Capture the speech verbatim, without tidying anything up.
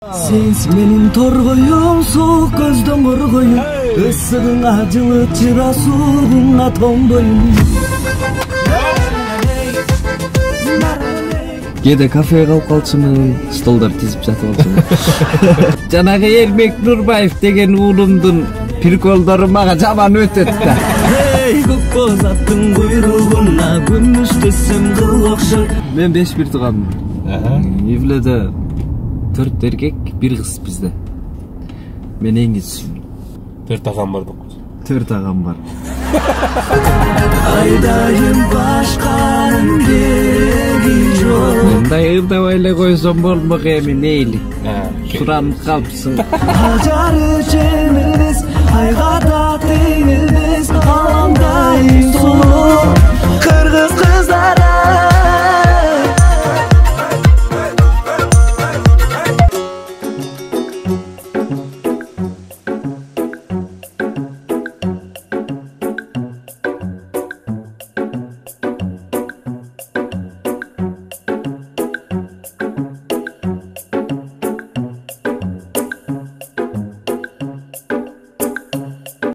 Sensiz menin torgoyum, soğuk gözden korgoyum. Issığına acılı çıra soğuğuna tondoyum. Кээде кафеге калып калчумун, столдор тизип жатып алчумун. Жанагы Эрмек Нурбаев деген уулумдун приколдору мага жаман өтөт да. Эй, көккөз аттын куйругуна күмүш десем кыл окшойт. Мен беш бир тууганмын. Ивледе төрт эркек, бир кыз бизде. Мен эң кичүүмүн. төрт агам бар деп. төрт агам бар. Айдайым башканын деги жок. Мындай ырдабай эле койсом болмок эми мейли. Суранып калыпсың. Ажары жеңилбес, айга да теңилбес, аламдай сулуу. Кыргыз кыздары